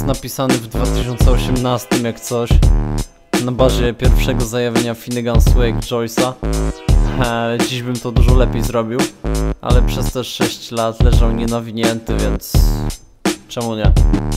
Detox napisany w 2018 jak coś, na bazie pierwszego zajawienia Finnegan's Wake Joyce'a. Dziś bym to dużo lepiej zrobił, ale przez te 6 lat leżał nienawinięty, więc czemu nie?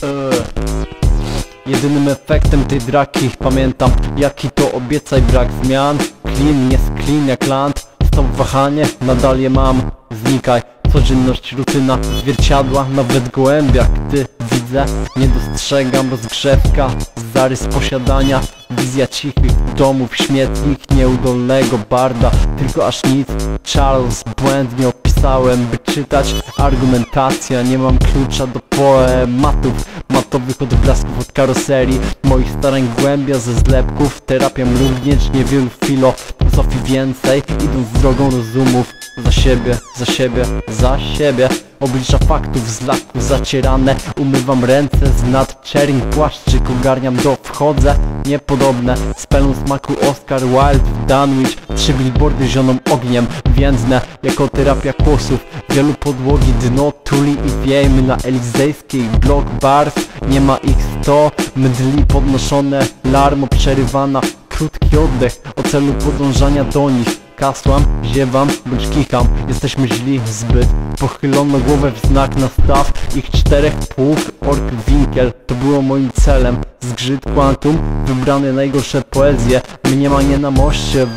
Jedynym efektem tej draki pamiętam, jaki to obiecaj brak zmian. Clean jest clean jak land, stop wahanie, nadal je mam. Znikaj, codzienność, rutyna, zwierciadła, nawet gołębia. Gdy widzę, nie dostrzegam rozgrzewka, zarys posiadania. Wizja cichych domów, śmietnik nieudolnego barda. Tylko aż nic, Charles błędnie opisałem, by czytać argumentacja. Nie mam klucza do poematów, matowych odblasków od karoserii. Moich starań głębia ze zlepków, terapiam również niewielu filozofii więcej. Idąc drogą rozumów, za siebie, za siebie, za siebie. Oblicza faktów z laku zacierane, umywam ręce z nadczerni płaszczyk, ogarniam do wchodzę. Niepodobne, z pełną smaku Oscar Wilde w Dunwich. 3 billboardy zioną ogniem, więdnę jako terapia kłosów. Wielu podłogi dno tuli i wiejmy na elizejskiej block bars. Nie ma ich 100, mdli podnoszone, larmo przerywana. Krótki oddech o celu podążania do nich. Kasłam, ziewam, bądź kicham. Jesteśmy źli zbyt. Pochylono głowę w znak na staw ich 4 pług. Ork Winkel, to było moim celem. Zgrzyt quantum, wybrane najgorsze poezje. Mniemanie na moście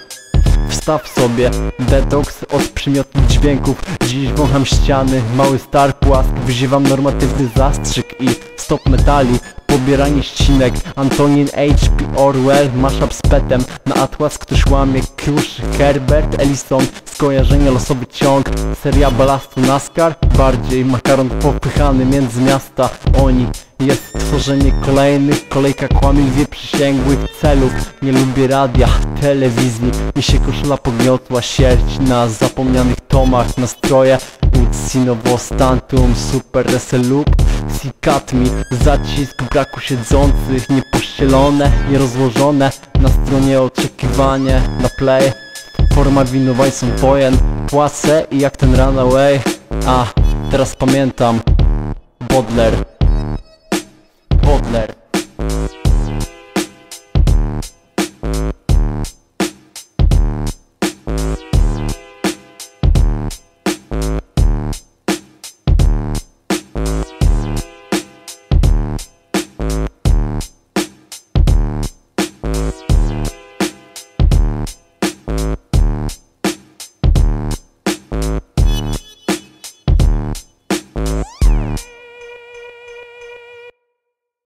wstaw sobie detoks od przymiotnych dźwięków. Dziś wącham ściany, mały star płask. Wyziewam normatywny zastrzyk i stop metali. Pobieranie ścinek, Antonin H.P. Orwell, mashup z petem. Na atlas ktoś łamie klucz, Herbert Ellison. Skojarzenia, losowy ciąg, seria balastu NASCAR. Bardziej makaron popychany między miasta. Oni jest tworzenie kolejnych, kolejka kłamie lwie przysięgłych celów. Nie lubię radia, telewizji, mi się koszula pogniotła, sierść na zapomnianych tomach. Nastroje Ucinowo Stantum, Super Reselup, Sikat mi, zacisk braku siedzących, niepościelone, nierozłożone. Na stronie oczekiwanie na play, forma winowajcą wojen, płacę i jak ten runaway. A, teraz pamiętam, Baudelaire.